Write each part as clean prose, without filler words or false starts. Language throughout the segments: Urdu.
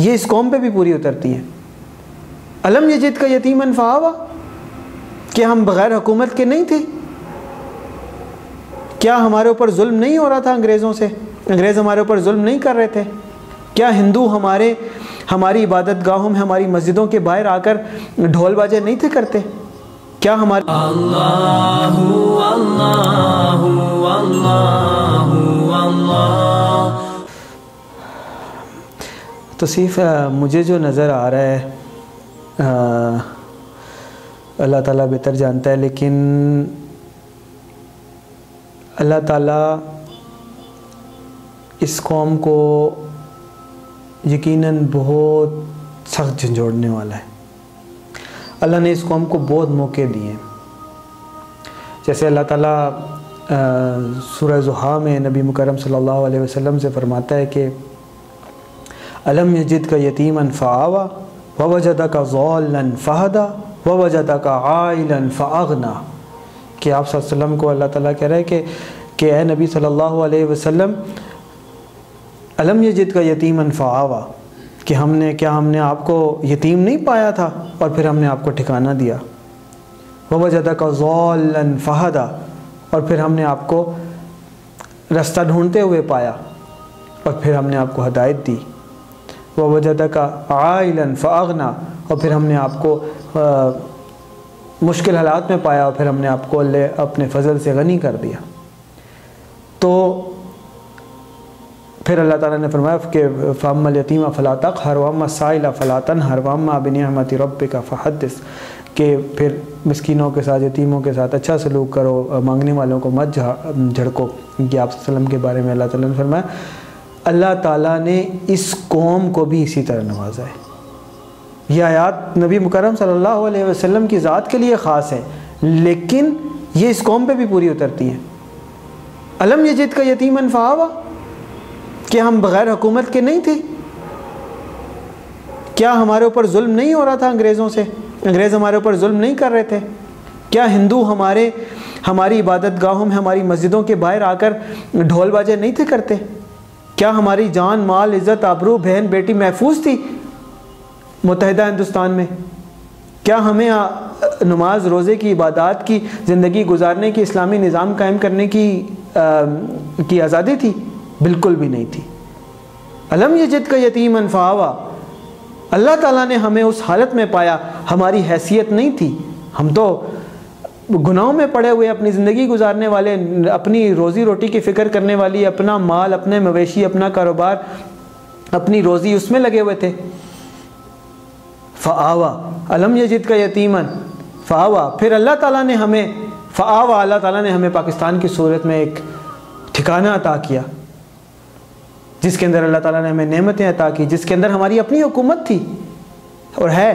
یہ اس قوم پہ بھی پوری اترتی ہیں۔ الم یجد کا یتیمن فآوا، کیا ہم بغیر حکومت کے نہیں تھے؟ کیا ہمارے اوپر ظلم نہیں ہو رہا تھا انگریزوں سے؟ انگریز ہمارے اوپر ظلم نہیں کر رہے تھے؟ کیا ہندو ہماری عبادت گاہوں میں، ہماری مسجدوں کے باہر آ کر ڈھول باجے نہیں تھے کرتے؟ کیا ہمارے اللہ اللہ اللہ اللہ۔ تو صرف مجھے جو نظر آ رہا ہے اللہ تعالیٰ بہتر جانتا ہے، لیکن اللہ تعالیٰ اس قوم کو یقیناً بہت سخت جھنجھوڑنے والا ہے۔ اللہ نے اس قوم کو بہت موقع دیے ہیں، جیسے اللہ تعالیٰ سورہ ضحیٰ میں نبی مکرم صلی اللہ علیہ وسلم سے فرماتا ہے کہ الم یجد کا یتیما فآوا ووجدک ضالا فہدا ووجدک عائلا فاغنا، کہ آپ صلی اللہ علیہ وسلم کو اللہ تعالیٰ کہہ رہا ہے کہ اے نبی صلی اللہ علیہ وسلم، الم یجد کا یتیما فآوا، کہ ہم نے آپ کو یتیم نہیں پایا تھا اور پھر ہم نے آپ کو ٹھکانہ دیا، ووجدک ضالا فہدا، اور پھر ہم نے آپ کو رستہ ڈھونڈتے ہوئے پایا اور پھر ہم نے آپ کو ہدایت دی، ووجدک عائلا فاغنا، اور پھر ہم نے آپ کو مشکل حالات میں پایا اور پھر ہم نے آپ کو اپنے فضل سے غنی کر دیا۔ تو پھر اللہ تعالیٰ نے فرمایا کہ فَأَمَّا الْيَتِيمَ فَلَا تَقْهَرْ وَأَمَّا السَّائِلَ فَلَا تَنْهَرْ وَأَمَّا بِنِعْمَةِ رَبِّكَ فَحَدِّثْ، کہ پھر مسکینوں کے ساتھ، یتیموں کے ساتھ اچھا سلوک کرو، مانگنے والوں کو مت جھڑکو، کہ آپ صلی اللہ علیہ وسلم کے بارے میں اللہ تعالیٰ نے فرمایا۔ اللہ تعالیٰ نے اس قوم کو بھی اسی طرح نوازا ہے۔ یہ آیات نبی مکرم صلی اللہ علیہ وسلم کی ذات کے لیے خاص ہے، لیکن یہ اس قوم پہ بھی پوری اترتی ہیں۔ الم یجد کا یتیما فآوا، کیا ہم بغیر حکومت کے نہیں تھے؟ کیا ہمارے اوپر ظلم نہیں ہو رہا تھا انگریزوں سے؟ انگریز ہمارے اوپر ظلم نہیں کر رہے تھے؟ کیا ہندو ہماری عبادت گاہوں میں، ہماری مسجدوں کے باہر آ کر ڈھول باجے نہیں تھے کرتے؟ کیا ہماری جان، مال، عزت، آبرو، بہن بیٹی محفوظ تھی متحدہ ہندوستان میں؟ کیا ہمیں نماز روزے کی عبادات کی زندگی گزارنے کی، اسلامی نظام قائم کرنے کی آزادی تھی؟ بالکل بھی نہیں تھی۔ الم یجد کا یتیما فآوا، اللہ تعالیٰ نے ہمیں اس حالت میں پایا، ہماری حیثیت نہیں تھی، ہم تو گناہوں میں پڑے ہوئے، اپنی زندگی گزارنے والے، اپنی روزی روٹی کی فکر کرنے والی، اپنا مال، اپنے مویشی، اپنا کاروبار، اپنی روزی اس میں لگے ہوئے تھے۔ فآوا، الم یجد کا یتیما فآوا، پھر اللہ تعالیٰ نے ہمیں فآوا، اللہ تعالیٰ نے ہمیں پاکستان کی صورت میں ایک ٹھکانہ عطا کیا، جس کے اندر اللہ تعالیٰ نے ہمیں نعمتیں عطا کی، جس کے اندر ہماری اپنی حکومت تھی اور ہے۔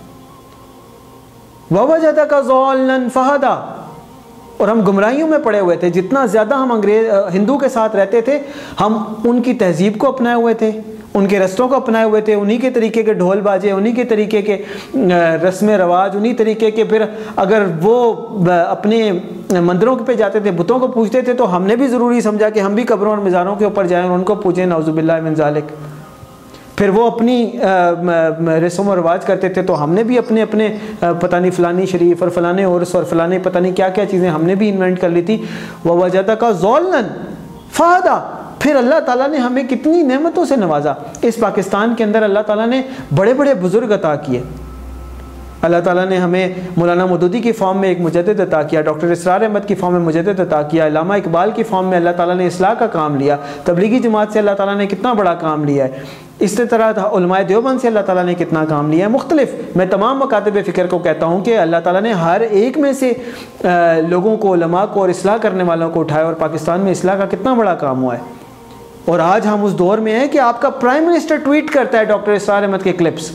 وَوَجَدَكَ ضَالًّا فَهَدَىٰ، اور ہم گمراہیوں میں پڑے ہوئے تھے۔ جتنا زیادہ ہم ہندو کے ساتھ رہتے تھے، ہم ان کی تہذیب کو اپنائے ہوئے تھے، ان کے رستوں کو اپنائے ہوئے تھے، انہی کے طریقے کے ڈھول باجے، انہی کے طریقے کے رسم رواج، انہی طریقے کے۔ پھر اگر وہ اپنے مندروں پہ جاتے تھے، بتوں کو پوجتے تھے، تو ہم نے بھی ضروری سمجھا کہ ہم بھی قبروں اور مزاروں کے اوپر جائیں اور ان کو پوجیں، نعوذ باللہ من ذالک۔ پھر وہ اپنی رسم و رواج کرتے تھے، تو ہم نے بھی اپنے پتہ نہیں فلانی شریف اور فلانے عرس اور فلانے پتہ نہیں کیا کیا چیزیں ہم نے بھی انوینٹ کر لی تھی۔ وَوَجَدَكَ ضَالًّا فَهَدَىٰ، پھر اللہ تعالیٰ نے ہمیں کتنی نعمتوں سے نوازا۔ اس پاکستان کے اندر اللہ تعالیٰ نے بڑے بڑے بزرگ عطا کیے۔ اللہ تعالیٰ نے ہمیں مولانا مودودی کی فارم میں ایک مجدد عطا کیا، ڈاکٹر اسرار احمد کی فارم میں مجدد عطا کیا، علامہ اقبال کی فارم میں اللہ تعالیٰ نے اصلاح کا کام لیا، تبلیغی جماعت سے اللہ تعالیٰ نے کتنا بڑا کام لیا ہے، اس طرح علماء دیوبند سے اللہ تعالیٰ نے کتنا کام لیا ہے مختلف۔ میں تمام مکاتب فکر کو کہتا ہوں کہ اللہ تعالیٰ نے ہر ایک میں سے لوگوں کو، علماء کو اور اصلاح کرنے والوں کو اٹھایا، اور پاکستان میں اصلاح کا کتنا بڑا کام ہوا ہے۔ اور آج ہم اس دور میں ہیں کہ آپ کا پرائم منسٹر ٹویٹ کرتا ہے ڈاکٹر اسرار احمد کے کلپس،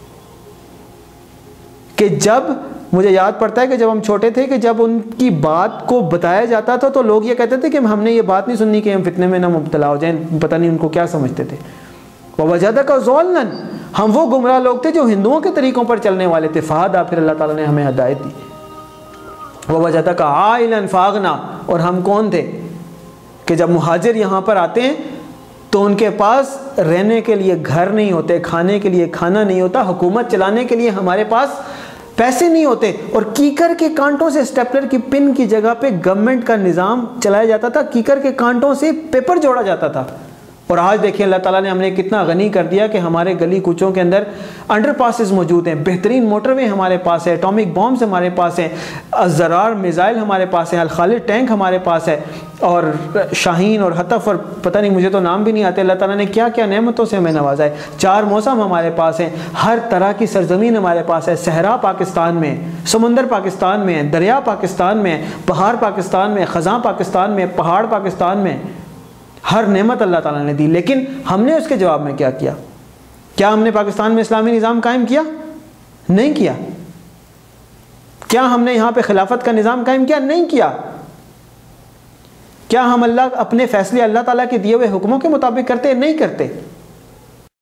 کہ جب مجھے یاد پڑتا ہے کہ جب ہم چھوٹے تھے، کہ جب ان کی بات کو بتایا جاتا تھا تو لوگ یہ کہتے تھے کہ ہم نے یہ بات نہیں سننی کہ ہم فتنے میں نہ مبتلا ہو جائیں، پتہ نہیں ان کو کیا سمجھتے تھے۔ وَوَجَدَكَ ضَالًّا، ہم وہ گمراہ لوگ تھے جو ہندوؤں کے طریقوں پر چلنے والے تھے۔ فَهَدَىٰ، پھر اللہ تعالیٰ نے ہمیں ہدایت دی۔ وَوَجَدَكَ عَائِلًا فَأَغْنَىٰ، اور ہم کون تھے کہ جب مہاجر یہاں پر آتے ہیں تو ان کے پاس رہنے کے لیے گھر نہیں ہوتے، کھانے کے لیے کھانا نہیں ہوتا، حکومت چلانے کے لیے ہمارے پاس پیسے نہیں ہوتے، اور کیکر کے کانٹوں سے اسٹیپلر کی پن کی جگہ پہ گورنمنٹ کا نظام چلایا جاتا تھا، کیکر کے کانٹوں سے پیپر جوڑا جاتا تھا۔ اور آج دیکھیں اللہ تعالیٰ نے ہمیں کتنا غنی کر دیا کہ ہمارے گلی کوچوں کے اندر انڈر پاسز موجود ہیں، بہترین موٹر وے ہمارے پاس ہے، ایٹامک بامز ہمارے پاس ہیں، الزرار میزائل ہمارے پاس ہیں، الخالد ٹینک ہمارے پاس ہے، اور شاہین اور حطف اور پتہ نہیں مجھے تو نام بھی نہیں آتے، اللہ تعالیٰ نے کیا کیا نعمتوں سے ہمیں نوازا ہے۔ 4 موسم ہمارے پاس ہیں، ہر طرح کی سرزمین ہمارے پاس ہے، صحرا پاکستان میں، سمندر پاکستان میں، دریا پاکستان میں، پہاڑ پاکستان میں، خزاں پاکستان میں، پہاڑ پاکستان میں، ہر نعمت اللہ تعالیٰ نے دی۔ لیکن ہم نے اس کے جواب میں کیا کیا؟ کیا ہم نے پاکستان میں اسلامی نظام قائم کیا؟ نہیں کیا۔ کیا ہم نے یہاں پہ خلافت کا نظام قائم کیا؟ نہیں کیا۔ کیا ہم اپنے فیصلے اللہ تعالیٰ کے دیے ہوئے حکموں کے مطابق کرتے؟ نہیں کرتے۔